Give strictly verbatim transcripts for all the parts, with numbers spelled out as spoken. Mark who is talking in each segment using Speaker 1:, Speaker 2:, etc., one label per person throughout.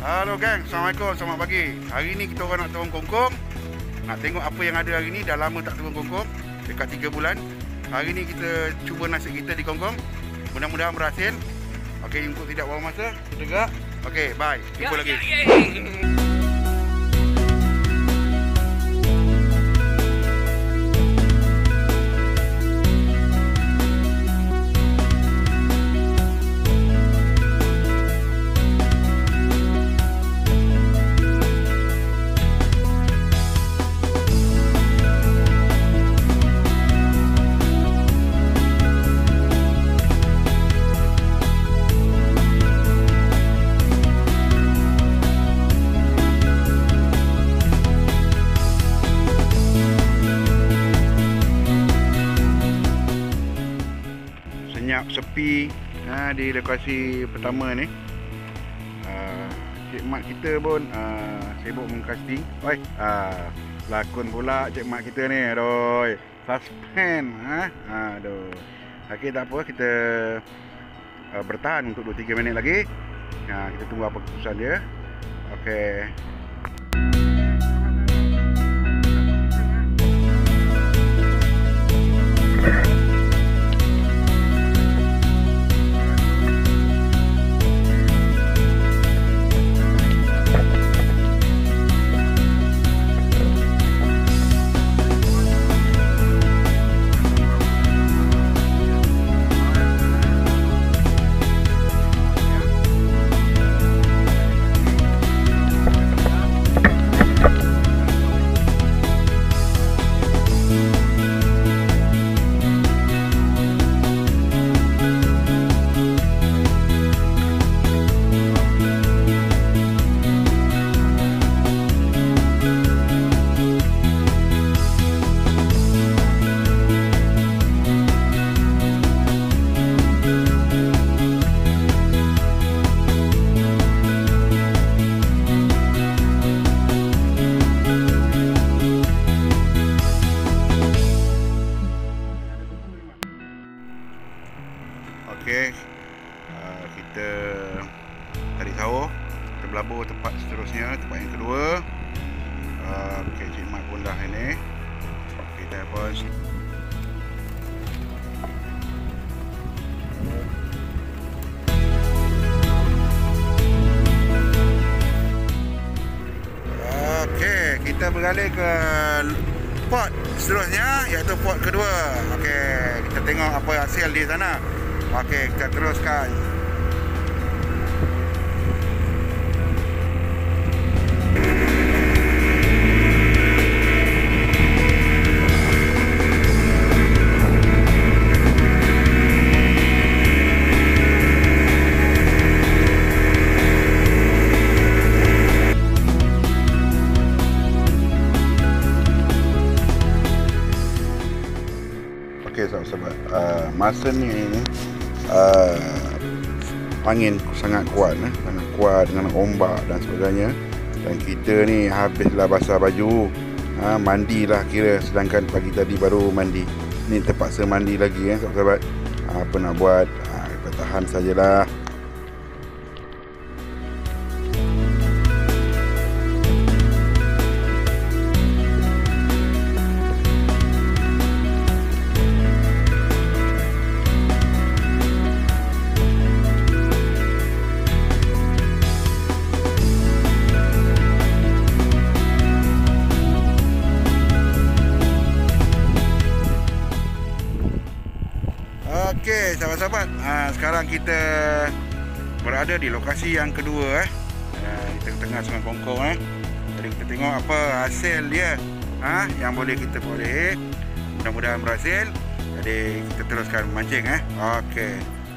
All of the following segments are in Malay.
Speaker 1: Halo gang, Assalamualaikum, selamat pagi. Hari ni kita orang nak turun kongkong. Nak tengok apa yang ada hari ni. Dah lama tak turun kongkong, dekat tiga bulan. Hari ni kita cuba nasib kita di kongkong. Mudah-mudahan berhasil. Okey, untuk tidak buang masa, kita gerak. Okey, bye. Jumpa lagi. Senyap sepi ha, di lokasi pertama ni. uh, Cik Mat kita pun uh, sibuk mengcasting. Oi, uh, lakon pula Cik Mat kita ni. Aduh, suspend ha? Aduh. Okey, tak apa, kita uh, bertahan untuk dua tiga minit lagi. Ha, kita tunggu apa keputusan dia. Okey. Okey, uh, kita tarik sawah, kita berlabur tempat seterusnya, tempat yang kedua. uh, Okey, Cik Mat pun dah ini. Kita pun Okey, kita beralih ke pot seterusnya, iaitu pot kedua. Okey, kita tengok apa hasil di sana. Okey, kita teruskan. Okey, sahabat-sahabat, uh, masa ni ini Uh, angin sangat kuat, eh? sangat kuat dengan ombak dan sebagainya. Dan kita ni habislah basah baju, ha, mandilah kira, sedangkan pagi tadi baru mandi. Ni terpaksa mandi lagi, eh, sahabat-sahabat. Apa nak buat, ha, kita tahan sajalah. Okey, sahabat-sahabat, ha, sekarang kita berada di lokasi yang kedua, eh. Ha, kita tengah Sungai Kongkong, eh. Jadi kita tengok apa hasil dia, ha, yang boleh kita peroleh. Mudah-mudahan berhasil. Jadi kita teruskan memancing, eh. Okey.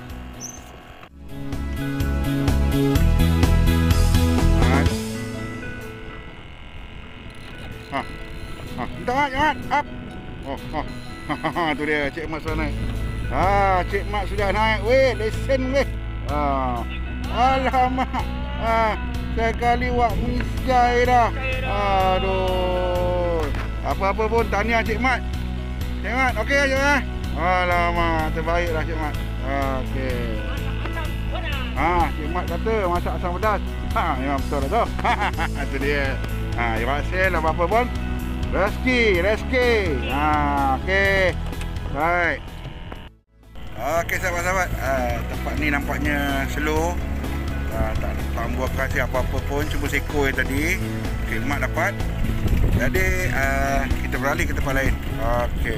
Speaker 1: Ha. Ha, entah, jangan. Up. Oh, oh. Tu dia Cik Mat sudah naik. Ah, Cik Mat sudah naik, weh, lesen weh. Ah. Alamak. Ah, sekali wak misgai dah. Aduh. Apa-apa pun tahniah Cik Mat. Cik Mat, okey aja eh. Alamak, terbaiklah Cik Mat. Okey. Ha, Cik Mat kata masak asam pedas. Ha, memang betul dah tu. Itu dia. Ha, Iraksil apa-apa pun. Rezeki, rezeki. Ha, okey. Baik. Okey sahabat-sahabat, uh, tempat ni nampaknya slow. Uh, tak tak buat kasih apa-apa pun, cuma seekor yang tadi khidmat dapat. Jadi uh, kita beralih ke tempat lain. Okey.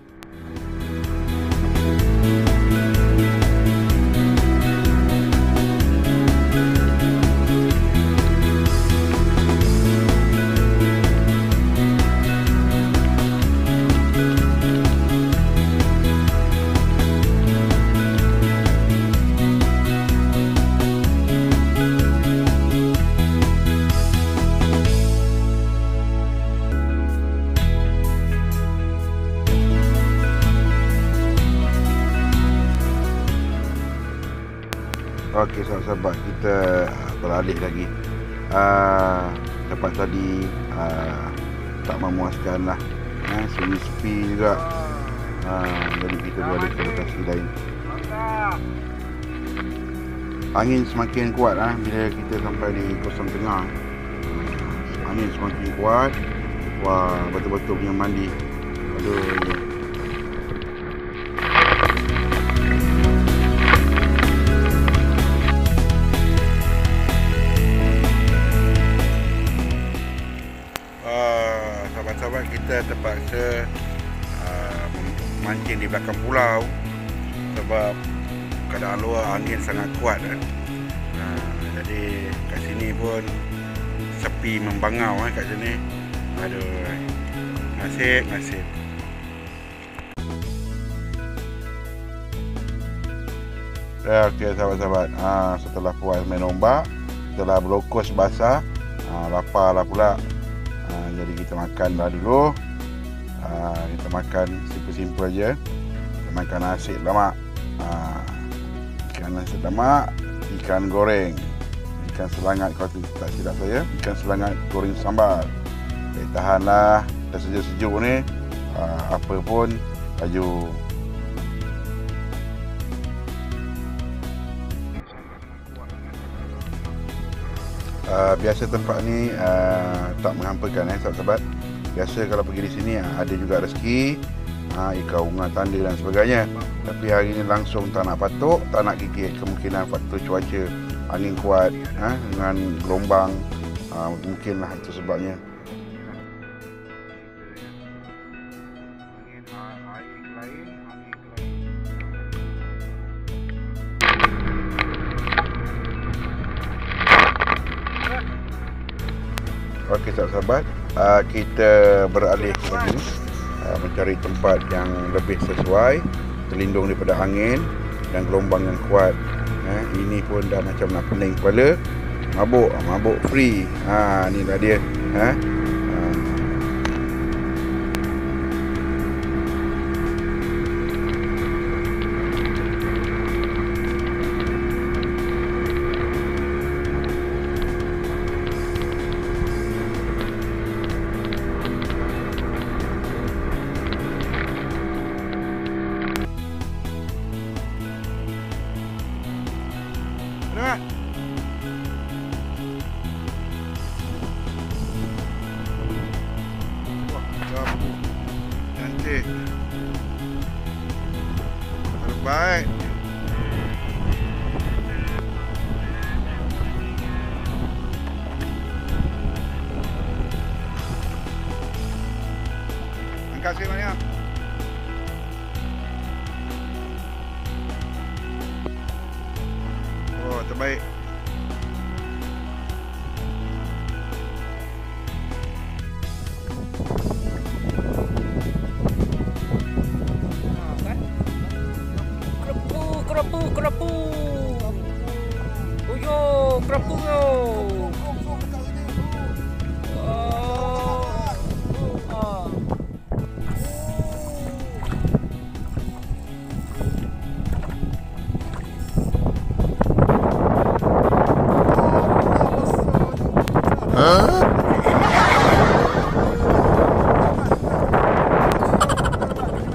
Speaker 1: Okey sahabat-sahabat, kita beralih lagi. uh, Tempat tadi uh, tak memuaskan lah, uh, sini sepi juga. uh, Jadi kita beralih ke lokasi lain. Angin semakin kuat uh, bila kita sampai di kosong tengah. uh, Angin semakin kuat. Wah, betul-betul punya mandi. Aduh. Sahabat-sahabat, kita terpaksa uh, mancing di belakang pulau sebab keadaan luar angin sangat kuat. Eh. Uh, jadi kat sini pun sepi membangau eh, kat sini. Aduh, nasib, nasib. Ya, okey sahabat-sahabat, uh, setelah puas main ombak, setelah berlokus basah, uh, lapar lah pula. Ha, jadi kita makan dah dulu. ha, Kita makan simple-simple je. Kita makan nasi lemak. ha, Ikan nasi lemak, ikan goreng, ikan selangat kalau tak silap saya, ikan selangat goreng sambal. Eh, tahanlah, dah sejuk-sejuk ni. ha, Apa pun laju. Uh, biasa tempat ni uh, tak menghampakan eh sahabat-sahabat. Biasa kalau pergi di sini uh, ada juga rezeki, uh, ikan unga tanda dan sebagainya. Tapi hari ni langsung tak nak patok, tak nak gigit. Kemungkinan faktor cuaca, angin kuat uh, dengan gelombang, uh, mungkinlah itu sebabnya. Okey sahabat-sahabat, uh, kita beralih lagi uh, mencari tempat yang lebih sesuai, terlindung daripada angin dan gelombang yang kuat. Eh, ini pun dah macam nak pening kepala. Mabuk, mabuk free. Ha, ni dah dia. Ha? Cantik. Terbaik. Terima kasih banyak. Oh, terbaik.
Speaker 2: Kerapu, kerapu. Oh yo, kerapu yo.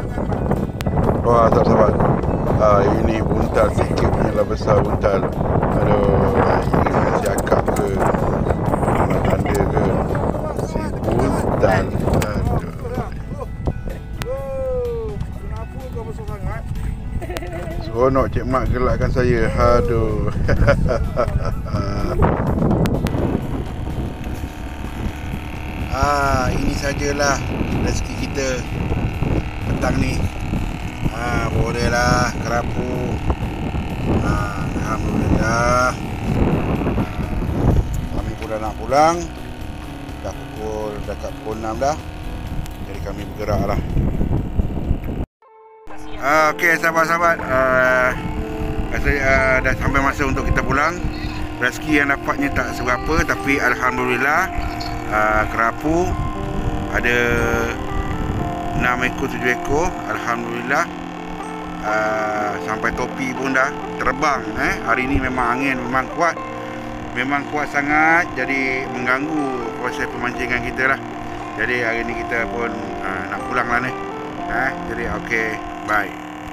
Speaker 1: Wah, sahabat-sahabat, ah, ini buntal sikit punya lah besar buntal. Seronok Cik Mat gelakkan saya. Aduh. Ah, ini sajalah rezeki kita petang ni. Ah, bolehlah kerapu. Ah, alhamdulillah. Kami pun dah nak pulang. Dah pukul dekat pukul enam dah. Jadi kami bergeraklah. Ah, okey sahabat-sahabat, uh, rasa uh, dah sampai masa untuk kita pulang. Rezeki yang dapatnya tak seberapa, tapi alhamdulillah uh, kerapu ada enam ekor tujuh ekor. Alhamdulillah. Uh, sampai topi pun dah terbang. Eh hari ni memang angin memang kuat. Memang kuat sangat, jadi mengganggu proses pemancingan kita lah. Jadi hari ni kita pun uh, nak pulang lah ni. Eh jadi okey. Bye.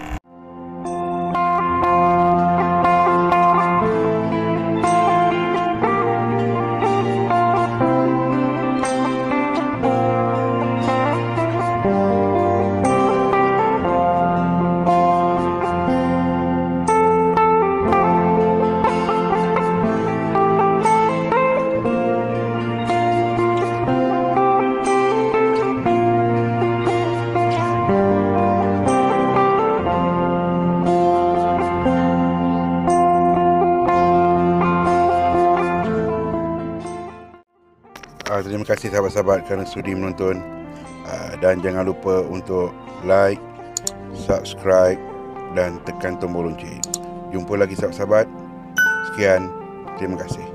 Speaker 1: Uh, terima kasih sahabat-sahabat kerana sudi menonton, uh, dan jangan lupa untuk like, subscribe dan tekan tombol lonceng. Jumpa lagi sahabat-sahabat. Sekian, terima kasih.